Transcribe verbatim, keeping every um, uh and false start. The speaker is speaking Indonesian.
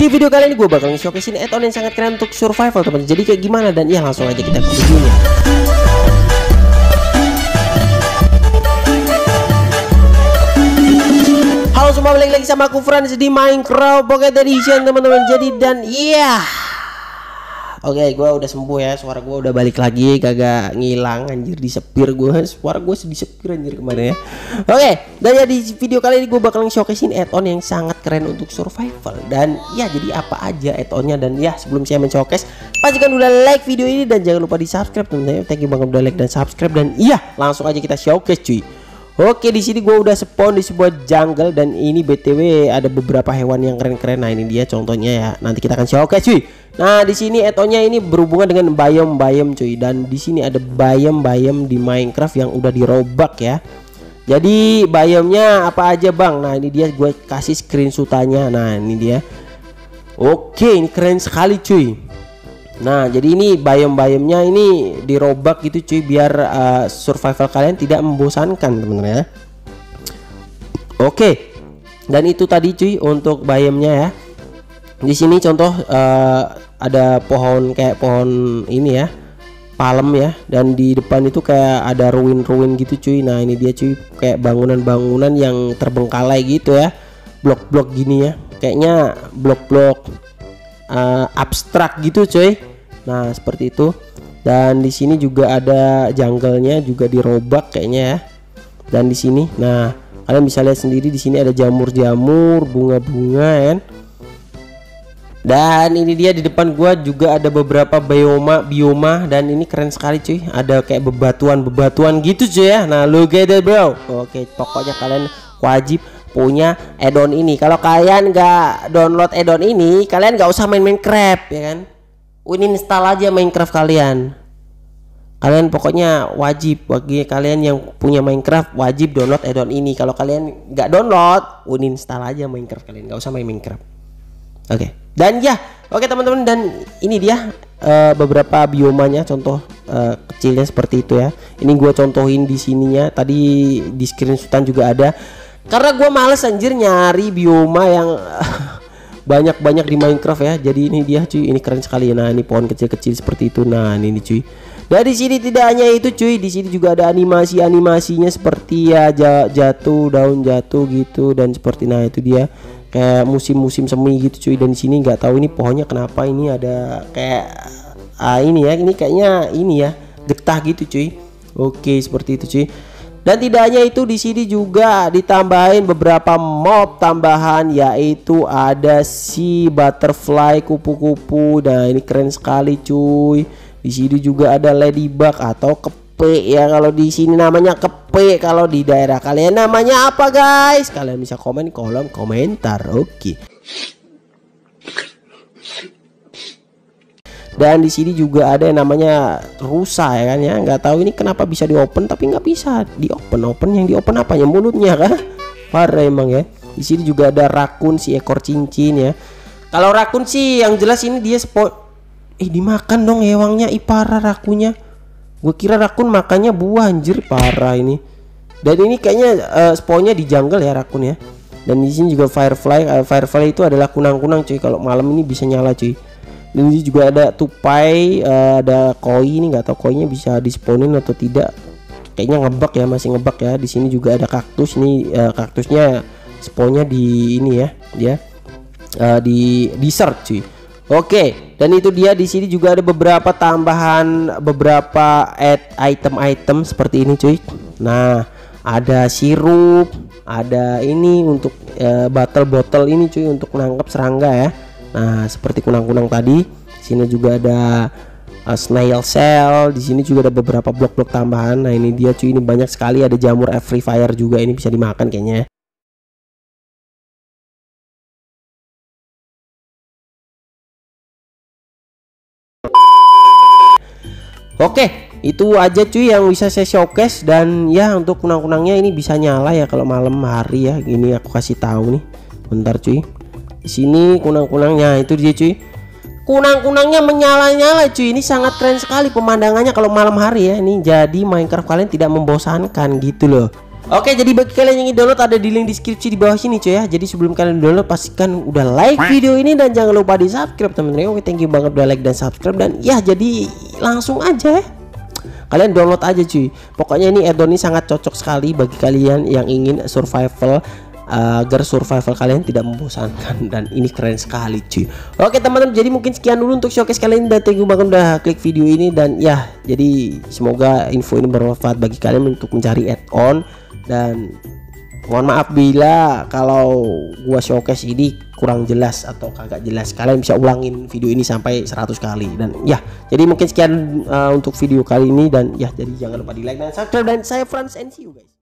Di video kali ini gue bakal nge-showcasein add-on yang sangat keren untuk survival teman. Jadi kayak gimana, dan ya langsung aja kita ke videonya. Halo semua, balik lagi sama aku Frans di Minecraft Pocket Edition teman-teman. Jadi dan iya Oke, okay, gue udah sembuh ya, suara gue udah balik lagi, kagak ngilang anjir, disepir gue, suara gue sedih sepir anjir kemarin ya. Oke, okay, dan ya di video kali ini gue bakal showcasein add-on yang sangat keren untuk survival. Dan ya jadi apa aja add-onnya, dan ya sebelum saya men-showcase, pastikan udah like video ini dan jangan lupa di subscribe teman-teman. Thank you banget udah like dan subscribe, dan iya langsung aja kita showcase cuy. Oke, di sini gue udah spawn di sebuah jungle, dan ini B T W ada beberapa hewan yang keren-keren. Nah, ini dia contohnya ya. Nanti kita akan showcase cuy. Nah, di sini add-onnya ini berhubungan dengan biome-biome cuy, dan di sini ada biome-biome di Minecraft yang udah dirobak ya. Jadi biome-nya apa aja, Bang? Nah, ini dia gue kasih screenshotannya. Nah, ini dia. Oke, ini keren sekali cuy. Nah, jadi ini biome-biome-nya ini dirobak gitu cuy, biar uh, survival kalian tidak membosankan teman-teman ya. Oke. Dan itu tadi cuy untuk biome-nya ya. Di sini contoh uh, ada pohon kayak pohon ini ya, palem ya, dan di depan itu kayak ada ruin-ruin gitu cuy. Nah, ini dia cuy, kayak bangunan-bangunan yang terbengkalai gitu ya. Blok-blok gini ya. Kayaknya blok-blok uh, abstrak gitu cuy. Nah, seperti itu. Dan di sini juga ada jungle-nya juga dirobak kayaknya ya. Dan di sini, nah, kalian bisa lihat sendiri di sini ada jamur-jamur, bunga-bunga kan. Dan ini dia di depan gua juga ada beberapa bioma bioma, dan ini keren sekali cuy. Ada kayak bebatuan-bebatuan gitu cuy ya. Nah, look at that bro. Oke, pokoknya kalian wajib punya add-on ini. Kalau kalian nggak download add-on ini, kalian nggak usah main Minecraft ya kan. Uninstall aja Minecraft kalian. Kalian pokoknya wajib, bagi kalian yang punya Minecraft wajib download add-on ini. Kalau kalian nggak download, uninstall aja Minecraft kalian, nggak usah main Minecraft. Oke, okay. Dan ya, oke okay, teman-teman, dan ini dia uh, beberapa biomanya, contoh uh, kecilnya seperti itu ya. Ini gue contohin di sininya, tadi di screenshotan juga ada. Karena gue males anjir nyari bioma yang banyak-banyak di Minecraft ya. Jadi ini dia cuy, ini keren sekali. Nah, ini pohon kecil-kecil seperti itu. Nah, ini cuy. Dan di sini tidak hanya itu cuy, di sini juga ada animasi-animasinya seperti ya jatuh, daun jatuh gitu, dan seperti nah itu dia. Kayak musim-musim semi gitu cuy. Dan di sini nggak tahu ini pohonnya kenapa ini ada kayak ah ini ya, ini kayaknya ini ya getah gitu cuy. Oke, seperti itu cuy. Dan tidak hanya itu, di sini juga ditambahin beberapa mob tambahan, yaitu ada si butterfly kupu-kupu. Nah, ini keren sekali cuy. Di sini juga ada ladybug atau kepe ya, kalau di sini namanya kepe, kalau di daerah kalian namanya apa guys? Kalian bisa komen di kolom komentar. Oke. Dan di sini juga ada yang namanya rusa ya kan ya. Nggak tahu ini kenapa bisa di open, tapi nggak bisa di open. Open yang di open apanya? Mulutnya kah? Parah emang ya. Di sini juga ada rakun, si ekor cincin ya. Kalau rakun sih yang jelas ini dia spot. Eh dimakan dong hewangnya, ipara rakunya. Gue kira rakun makannya buah anjir, parah ini. Dan ini kayaknya uh, spawnnya di jungle ya rakun ya. Dan di sini juga firefly. Uh, firefly itu adalah kunang-kunang cuy. Kalau malam ini bisa nyala cuy. Dan ini juga ada tupai, uh, ada koi, ini nggak tahu koinya bisa dispawnin atau tidak. Kayaknya ngebug ya, masih ngebug ya. Di sini juga ada kaktus, ini uh, kaktusnya spawnnya di ini ya, dia uh, di desert cuy. Oke, dan itu dia. Di sini juga ada beberapa tambahan, beberapa add item-item seperti ini cuy. Nah, ada sirup, ada ini untuk uh, battle bottle ini cuy untuk menangkap serangga ya. Nah, seperti kunang-kunang tadi. Di sini juga ada uh, snail shell. Di sini juga ada beberapa blok-blok tambahan. Nah, ini dia cuy, ini banyak sekali. Ada jamur free fire juga, ini bisa dimakan kayaknya. Oke, itu aja cuy yang bisa saya showcase. Dan ya untuk kunang-kunangnya ini bisa nyala ya kalau malam hari ya. Gini aku kasih tahu nih. Bentar cuy. Di sini kunang-kunangnya itu dia cuy. Kunang-kunangnya menyala-nyala cuy. Ini sangat keren sekali pemandangannya kalau malam hari ya. Ini jadi Minecraft kalian tidak membosankan gitu loh. Oke, jadi bagi kalian yang ingin download ada di link deskripsi di bawah sini cuy ya. Jadi sebelum kalian download pastikan udah like video ini dan jangan lupa di subscribe teman-teman. Oke, thank you banget udah like dan subscribe, dan ya jadi langsung aja ya, kalian download aja cuy. Pokoknya ini add-on ini sangat cocok sekali bagi kalian yang ingin survival, uh, agar survival kalian tidak membosankan, dan ini keren sekali cuy. Oke teman-teman, jadi mungkin sekian dulu untuk showcase kali ini, dan thank you banget udah klik video ini, dan ya jadi semoga info ini bermanfaat bagi kalian untuk mencari add-on. Dan mohon maaf bila kalau gua showcase ini kurang jelas atau kagak jelas, kalian bisa ulangin video ini sampai seratus kali. Dan ya jadi mungkin sekian uh, untuk video kali ini, dan ya jadi jangan lupa di like dan subscribe, dan saya Franz and see you guys.